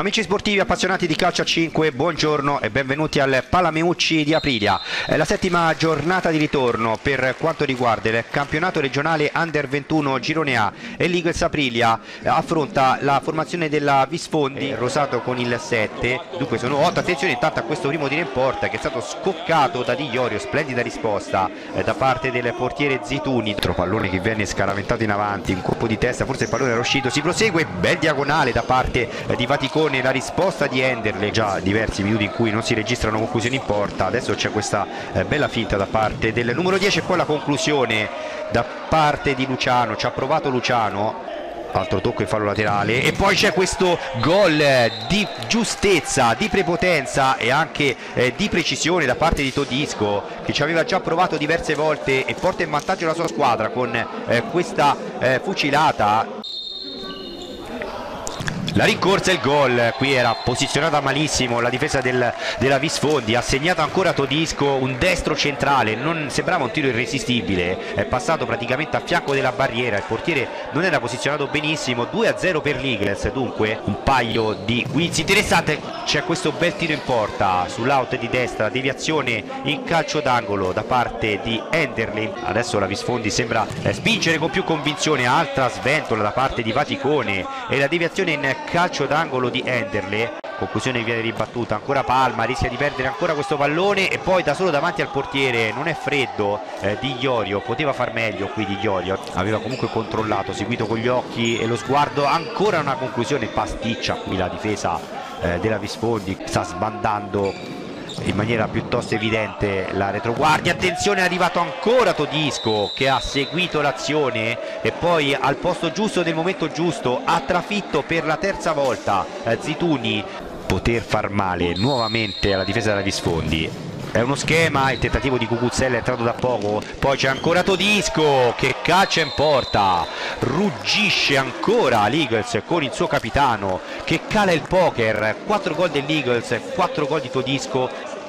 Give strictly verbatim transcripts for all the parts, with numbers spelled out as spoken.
Amici sportivi appassionati di calcio a cinque, buongiorno e benvenuti al Palameucci di Aprilia. È la settima giornata di ritorno per quanto riguarda il campionato regionale Under ventuno Girone A e l'Eagles Aprilia affronta la formazione della Visfondi, rosato con il sette, dunque sono otto. Attenzione intanto a questo primo tiro in porta che è stato scoccato da Di Iorio, splendida risposta eh, da parte del portiere Zituni. Altro pallone che viene scaraventato in avanti, un colpo di testa, forse il pallone era uscito, si prosegue, bel diagonale da parte eh, di Vaticone. La risposta di Enderle, già diversi minuti in cui non si registrano conclusioni in porta, adesso c'è questa eh, bella finta da parte del numero dieci e poi la conclusione da parte di Luciano. Ci ha provato Luciano, altro tocco in fallo laterale e poi c'è questo gol di giustezza, di prepotenza e anche eh, di precisione da parte di Todisco, che ci aveva già provato diverse volte e porta in vantaggio la sua squadra con eh, questa eh, fucilata. La rincorsa e il gol, qui era posizionata malissimo la difesa del, della Visfondi, ha segnato ancora Todisco, un destro centrale, non sembrava un tiro irresistibile, è passato praticamente a fianco della barriera, il portiere non era posizionato benissimo. Due a zero per l'Eagles, dunque un paio di guizzi. Interessante, c'è questo bel tiro in porta sull'out di destra, deviazione in calcio d'angolo da parte di Enderle. Adesso la Visfondi sembra spingere con più convinzione, altra sventola da parte di Vaticone e la deviazione in calcio d'angolo di Enderle. Conclusione viene ribattuta, ancora Palma, rischia di perdere ancora questo pallone e poi da solo davanti al portiere, non è freddo eh, Di Iorio, poteva far meglio qui Di Iorio, aveva comunque controllato, seguito con gli occhi e lo sguardo, ancora una conclusione pasticcia qui la difesa eh, della Visfondi, sta sbandando in maniera piuttosto evidente la retroguardia. Attenzione, è arrivato ancora Todisco che ha seguito l'azione e poi al posto giusto nel momento giusto ha trafitto per la terza volta eh, Zituni, poter far male nuovamente alla difesa della Visfondi. È uno schema, il tentativo di Cucuzzella è entrato da poco, poi c'è ancora Todisco che caccia in porta, ruggisce ancora l'Eagles con il suo capitano che cala il poker. Quattro gol dell'Eagles, quattro gol di Todisco.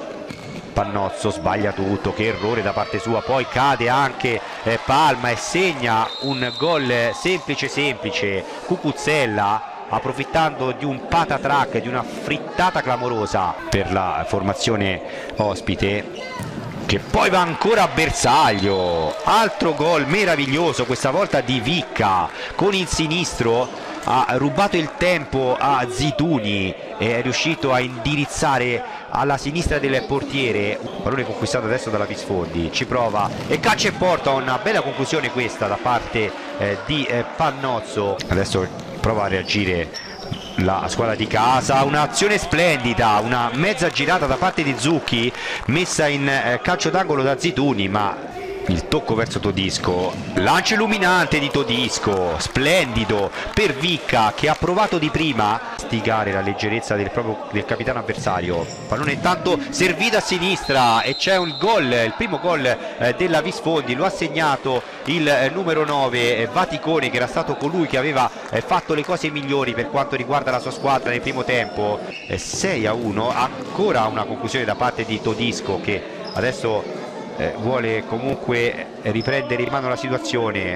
Pannozzo sbaglia tutto, che errore da parte sua, poi cade anche eh, Palma e segna un gol semplice semplice. Cucuzzella, approfittando di un patatrack, di una frittata clamorosa per la formazione ospite, che poi va ancora a bersaglio. Altro gol meraviglioso, questa volta di Vicca con il sinistro, ha rubato il tempo a Zituni e è riuscito a indirizzare alla sinistra del portiere. Pallone conquistato adesso dalla Visfondi, ci prova e caccia in porta, una bella conclusione questa da parte eh, di eh, Pannozzo. Adesso prova a reagire la squadra di casa, un'azione splendida, una mezza girata da parte di Zucchi messa in eh, calcio d'angolo da Zituni, ma il tocco verso Todisco, lancio illuminante di Todisco, splendido per Vicca che ha provato di prima a stigare la leggerezza del, proprio, del capitano avversario. Pallone intanto servito a sinistra e c'è un gol, il primo gol eh, della Visfondi, lo ha segnato il eh, numero nove eh, Vaticone, che era stato colui che aveva eh, fatto le cose migliori per quanto riguarda la sua squadra nel primo tempo. eh, sei a uno, ancora una conclusione da parte di Todisco che adesso Eh, vuole comunque riprendere in mano la situazione.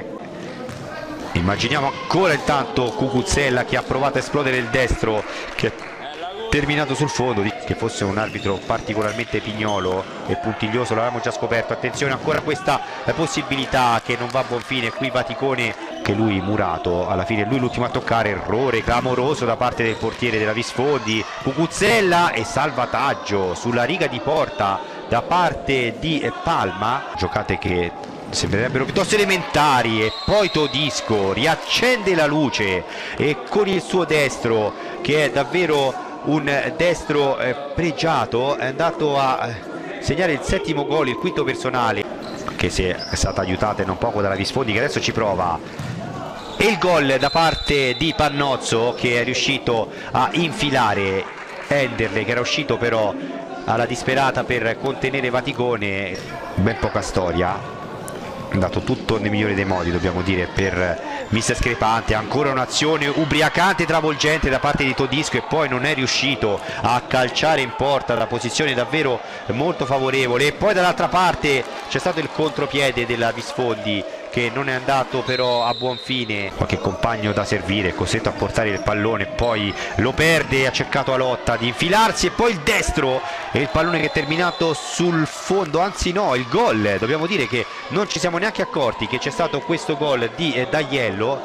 Immaginiamo ancora intanto Cucuzzella che ha provato a esplodere il destro, che è terminato sul fondo. Che fosse un arbitro particolarmente pignolo e puntiglioso l'avevamo già scoperto. Attenzione ancora a questa possibilità che non va a buon fine qui Vaticone, che lui murato, alla fine lui l'ultimo a toccare. Errore clamoroso da parte del portiere della Visfondi. Cucuzzella e salvataggio sulla riga di porta da parte di Palma, giocate che sembrerebbero piuttosto elementari. E poi Todisco riaccende la luce e con il suo destro, che è davvero un destro eh, pregiato, è andato a segnare il settimo gol, il quinto personale, che si è stata aiutata non poco dalla Visfondi che adesso ci prova. E il gol da parte di Pannozzo che è riuscito a infilare Enderle, che era uscito però alla disperata per contenere Vaticone. Ben poca storia, è andato tutto nel migliore dei modi, dobbiamo dire, per mister Screpante. Ancora un'azione ubriacante, travolgente da parte di Todisco e poi non è riuscito a calciare in porta da posizione davvero molto favorevole. E poi dall'altra parte c'è stato il contropiede della Visfondi che non è andato però a buon fine. Qualche compagno da servire, costretto a portare il pallone, poi lo perde, ha cercato a Lotta di infilarsi e poi il destro e il pallone che è terminato sul fondo, anzi no, il gol. Dobbiamo dire che non ci siamo neanche accorti che c'è stato questo gol di eh, D'Aiello.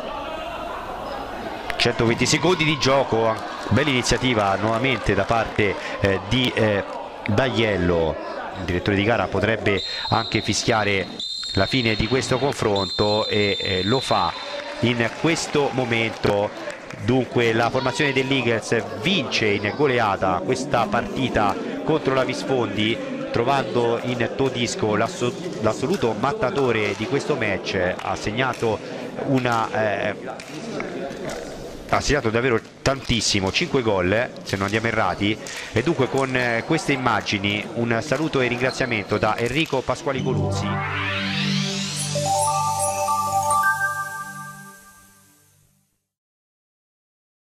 centoventi secondi di gioco, bella iniziativa nuovamente da parte eh, di eh, D'Aiello. Il direttore di gara potrebbe anche fischiare la fine di questo confronto e eh, lo fa in questo momento. Dunque la formazione dell'Eagles vince in goleata questa partita contro la Visfondi, trovando in Todisco l'assoluto mattatore di questo match. Ha segnato una eh, ha segnato davvero tantissimo, cinque gol se non andiamo errati, e dunque con queste immagini un saluto e ringraziamento da Enrico Pasquali Coluzzi.